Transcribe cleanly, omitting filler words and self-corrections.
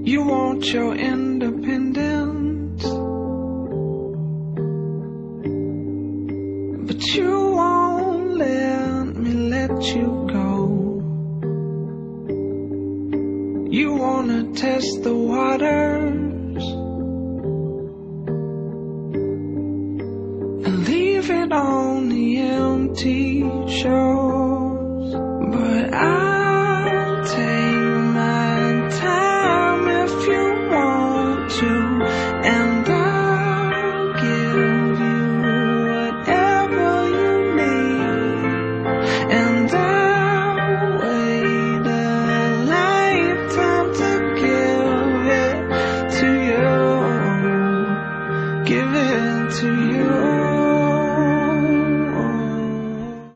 You want your independence, but you won't let me let you go. You wanna test the waters and leave it on the empty shores, but I